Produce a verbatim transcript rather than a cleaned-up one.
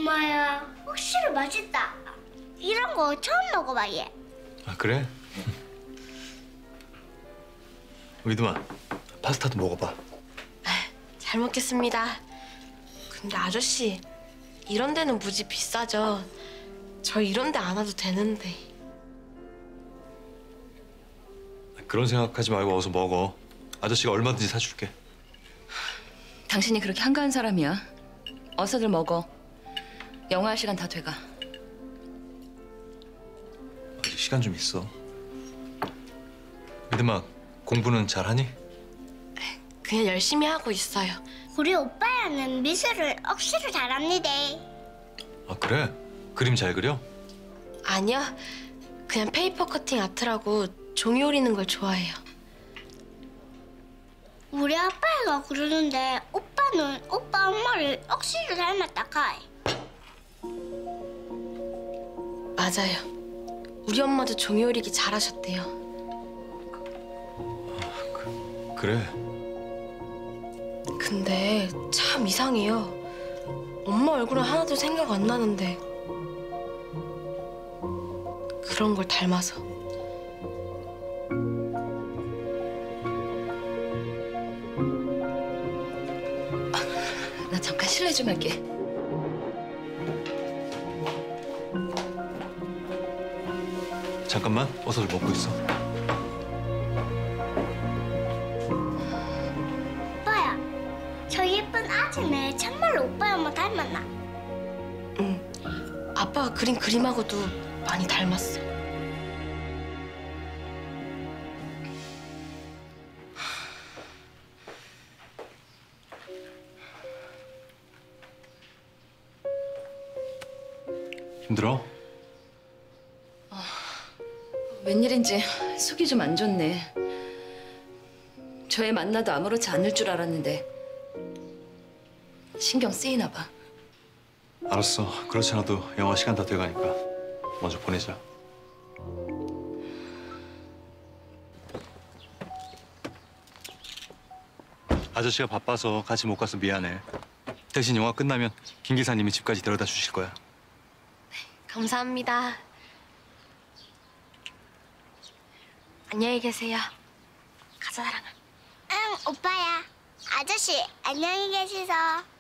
엄마야, 확실히 맛있다. 이런 거 처음 먹어봐, 얘. 아, 그래? 위드만, 파스타도 먹어봐. 잘 먹겠습니다. 근데 아저씨, 이런 데는 무지 비싸죠. 저 이런 데 안 와도 되는데. 그런 생각하지 말고 어서 먹어. 아저씨가 얼마든지 사줄게. 당신이 그렇게 한가한 사람이야. 어서들 먹어. 영화할 시간 다 돼가. 아직 시간 좀 있어. 위드만, 공부는 잘하니? 그냥 열심히 하고 있어요. 우리 오빠야는 미술을 억수로 잘합니다. 아, 그래? 그림 잘 그려? 아니요, 그냥 페이퍼 커팅 아트라고 종이 오리는 걸 좋아해요. 우리 아빠가 그러는데 오빠는 오빠 엄마를 억수로 닮았다 카이. 맞아요. 우리 엄마도 종이 오리기 잘하셨대요. 그, 그래. 근데 참 이상해요. 엄마 얼굴은 하나도 생각 안 나는데 그런 걸 닮아서. 아, 나 잠깐 실례 좀 할게. 잠깐만, 어서들 먹고 있어. 오빠야, 저 예쁜 아지는 정말로 오빠 엄마 닮았나? 응, 아빠가 그린 그림하고도 많이 닮았어. 힘들어? 웬일인지 속이 좀 안 좋네. 저 애 만나도 아무렇지 않을 줄 알았는데 신경 쓰이나 봐. 알았어. 그렇지 않아도 영화 시간 다 돼가니까 먼저 보내자. 아저씨가 바빠서 같이 못 가서 미안해. 대신 영화 끝나면 김 기사님이 집까지 데려다 주실 거야. 감사합니다. 안녕히 계세요. 가자, 사랑아. 응, 오빠야. 아저씨, 안녕히 계시소.